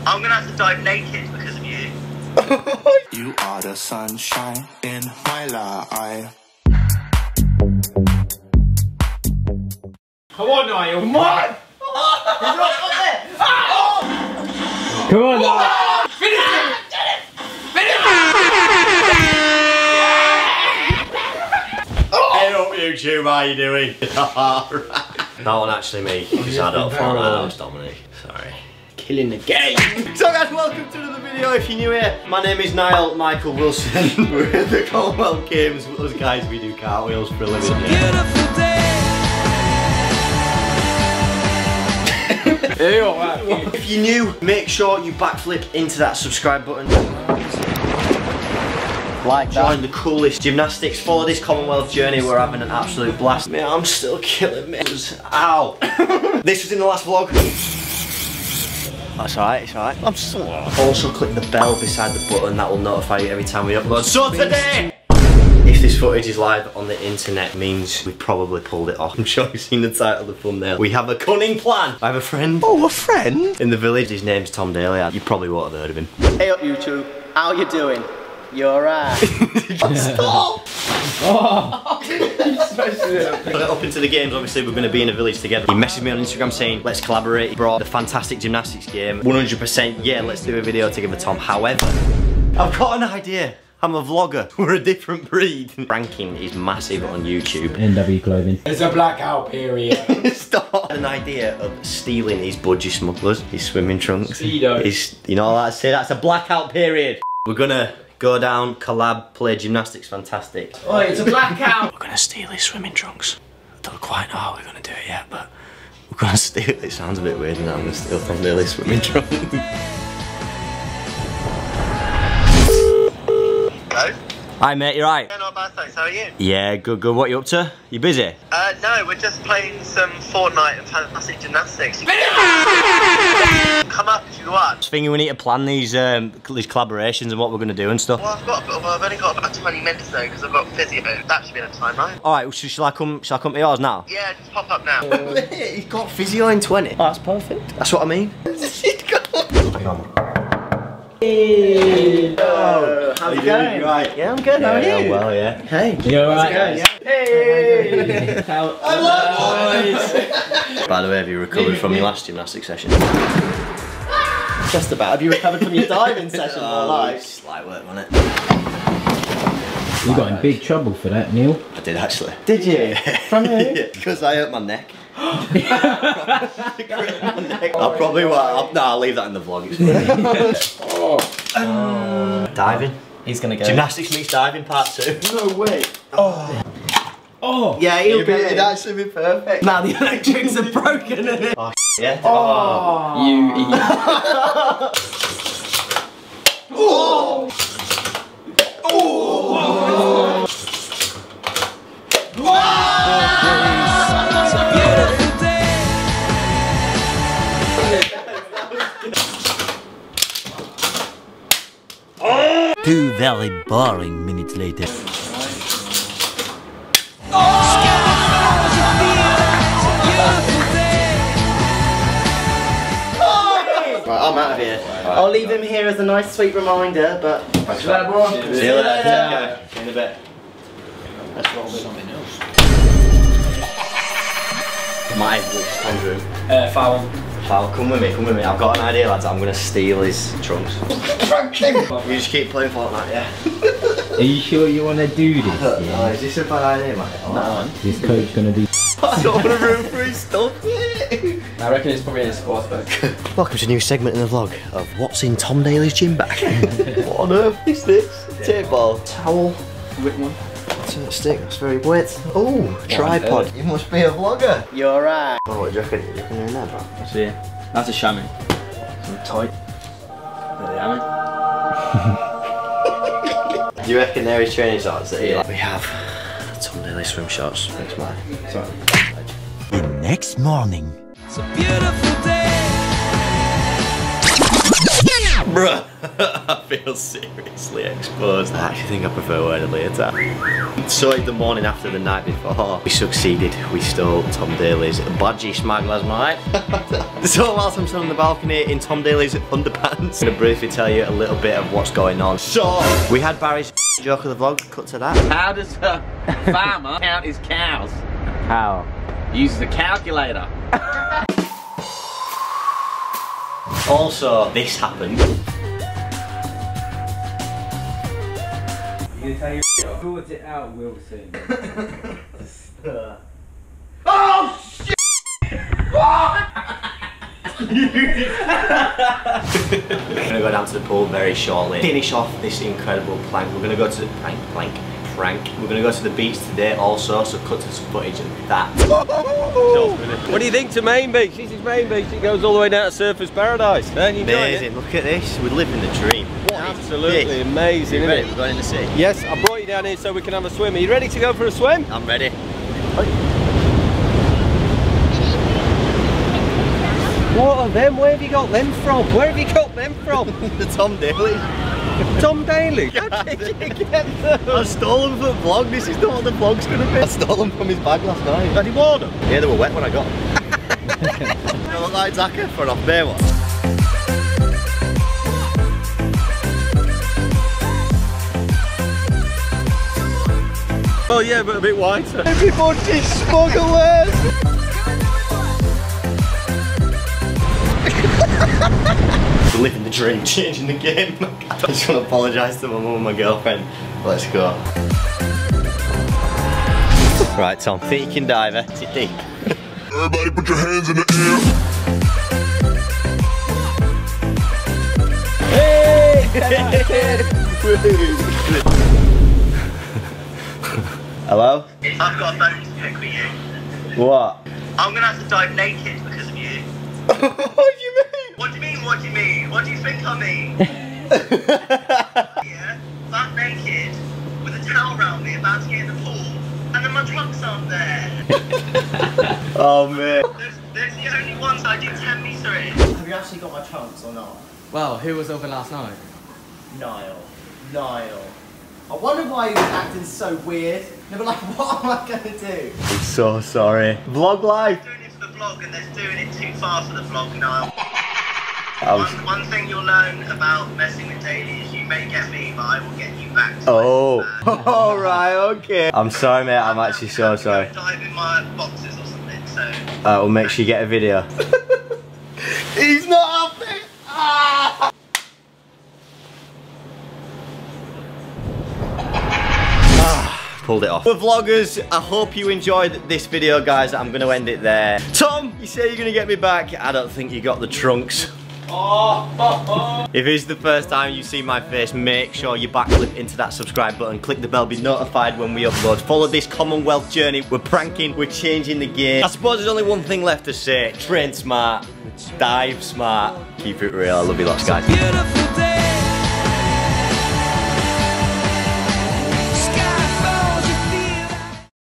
I'm gonna have to dive naked because of you. You are the sunshine in my life. Come on, Niall. Come on. He's right up there. Come on, Niall. Finish him. Finish Hey up YouTube, how you doing? That one actually me, because I don't follow that, that was Dominic. Sorry. Killing the game. So guys, welcome to another video. If you're new here, my name is Niall Michael Wilson. We're at the Commonwealth Games. Us guys, we do cartwheels for a living. Beautiful day. If you're new, make sure you backflip into that subscribe button. Like Join the coolest gymnastics. Follow this Commonwealth journey. We're having an absolute blast. Man, I'm still killing me. Ow. This was in the last vlog. That's alright, it's alright. I'm so. Also click the bell beside the button. That will notify you every time we upload. So today, if this footage is live on the internet, means we probably pulled it off. I'm sure you've seen the title, the thumbnail. We have a cunning plan. I have a friend. Oh, a friend? In the village. His name's Tom Daly. You probably won't have heard of him. Hey up YouTube, how you doing? You alright? Stop! Oh. Up into the games, obviously we're going to be in a village together. He messaged me on Instagram saying, let's collaborate. He brought the fantastic gymnastics game. 100%, yeah, let's do a video together, Tom. However, I've got an idea. I'm a vlogger. We're a different breed. Ranking is massive on YouTube. NW clothing. It's a blackout period. Stop. An idea of stealing his budgie smugglers, his swimming trunks. Speedo. You know what I say? That's a blackout period. We're gonna go down, collab, play gymnastics, fantastic. Oh, it's a blackout. We're gonna steal his swimming trunks. I don't quite know how we're gonna do it yet, but we're gonna steal it. It sounds a bit weird, and I'm gonna steal from Lily's swimming trunks. Hello? Hi mate, you right? Yeah, not bad, thanks. How are you? Yeah, good, good. What you up to? You busy? No, we're just playing some Fortnite and fantastic gymnastics. Come up if you want. I was thinking we need to plan these collaborations and what we're gonna do and stuff. Well, I've only got about 20 minutes though, because I've got physio. That should be enough time, right? Alright, shall I come to yours now? Yeah, just pop up now. He's got physio in 20. Oh, that's perfect. That's what I mean. Hey. Oh, how's it going? Right. Yeah, I'm good. How are you? Well, yeah. Hey. You alright? Hey. By the way, have you recovered from your last gymnastics session? Just about. Have you recovered from your diving session? It's light work, wasn't it? You got in big trouble for that, Neil. I did actually. Did you? From who? Yeah, because I hurt my neck. I'll probably I'll leave that in the vlog. It's diving. He's gonna go. Gymnastics meets diving part 2. No way. Oh. Oh. Yeah, It'd actually be perfect. Now the electrics are broken, isn't it? Oh yeah. Oh. You idiot. Oh. Oh. Two very boring minutes later. Right, I'm out of here. I'll leave him here as a nice sweet reminder, but... See you later. Yeah. See you in a bit. Let's roll something else. My Tom's room. Foul. Foul, come with me. I've got an idea, lads. I'm gonna steal his trunks. You just keep playing Fortnite, yeah? Are you sure you want to do this? Oh, is this a bad idea, man? No. This coach gonna be. I don't want to room for his stuff. I reckon it's probably in a sports bag. Welcome to a new segment in the vlog of what's in Tom Daly's gym bag. What on earth is this? Tape ball, towel, Whip one. stick, that's very wet. Oh, tripod. You must be a vlogger. You're right. Oh, what do you reckon? You reckon you're in there, bro? So yeah, that's a chamois. Some tight. There they are, Do you reckon there is training shorts that you like? We have Tom Daly swim shorts. Thanks, man. Sorry. The next morning. It's a beautiful day. Bruh, I feel seriously exposed. I actually think I prefer wearing a leotard. So the morning after the night before, we succeeded. We stole Tom Daly's budgie smag last night. So whilst I'm still on the balcony in Tom Daly's underpants, I'm gonna briefly tell you a little bit of what's going on. So, we had Barry's joke of the vlog, cut to that. How does a farmer count his cows? How? He uses a calculator. Also, this happened. You gonna tell your sort it out, Wilson. Oh shit! We're gonna go down to the pool very shortly. Finish off this incredible plank. We're gonna go to the prank. We're gonna go to the beach today also, so cut to some footage of that. What do you think to Main Beach? This is Main Beach. It goes all the way down to Surfers Paradise. Amazing. Look at this. We're living the dream. Absolutely amazing, isn't it? We're going in the sea. Yes, I brought you down here so we can have a swim. Are you ready to go for a swim? I'm ready. What are them? Where have you got them from? Where have you got them from? The Tom Daly. Tom Daly? How did you get them? I stole them for the vlog. This is not what the vlog's gonna be. I stole them from his bag last night. Had he worn them? Yeah, they were wet when I got them. I look like Zac Efron off Baywatch. Oh yeah, but a bit whiter. Everybody's smugglers! Living the dream, changing the game. I just want to apologise to my mum and my girlfriend. Let's go. Right, Tom, think you can dive, eh? Is it deep? Everybody put your hands in the air. Hello? I've got a bone to pick with you. What? I'm gonna have to dive naked because of you. What do you mean? What do you mean, what do you mean? What do you think I mean? Yeah, butt naked, with a towel around me, about to get in the pool, and then my trunks aren't there. Oh man. Those are the only ones I do 10 metre in. Have you actually got my trunks or not? Well, who was over last night? Niall. I wonder why he was acting so weird. They were like, what am I gonna do? I'm so sorry. Vlog live. Doing it for the vlog and they're doing it too far for the vlog, Niall. Oh. One thing you'll learn about messing with Daly is you may get me, but I will get you back. Oh. Alright, okay. I'm sorry, mate. I'm actually so sorry. Dive in my boxes or something, so. We'll make sure you get a video. He's not happy! Ah! Pulled it off. Well, vloggers, I hope you enjoyed this video, guys. I'm going to end it there. Tom, you say you're going to get me back. I don't think you got the trunks. If it's the first time you see my face, make sure you backflip into that subscribe button, click the bell, be notified when we upload. Follow this Commonwealth journey. We're pranking, we're changing the game. I suppose there's only one thing left to say. Train smart, dive smart, keep it real. I love you lots, guys.